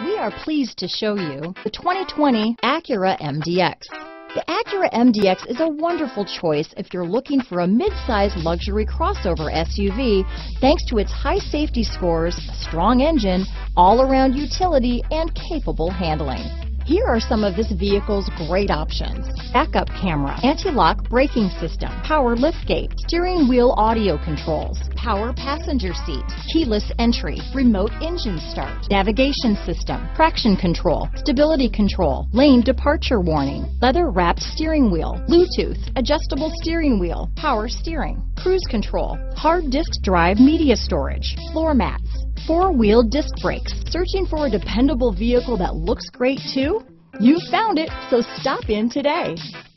We are pleased to show you the 2020 Acura MDX. The Acura MDX is a wonderful choice if you're looking for a mid-size luxury crossover SUV thanks to its high safety scores, strong engine, all-around utility, and capable handling. Here are some of this vehicle's great options: backup camera, anti-lock braking system, power liftgate, steering wheel audio controls, power passenger seat, keyless entry, remote engine start, navigation system, traction control, stability control, lane departure warning, leather-wrapped steering wheel, Bluetooth, adjustable steering wheel, power steering, cruise control, hard disk drive media storage, floor mats, four-wheel disc brakes. Searching for a dependable vehicle that looks great too? You found it, so stop in today.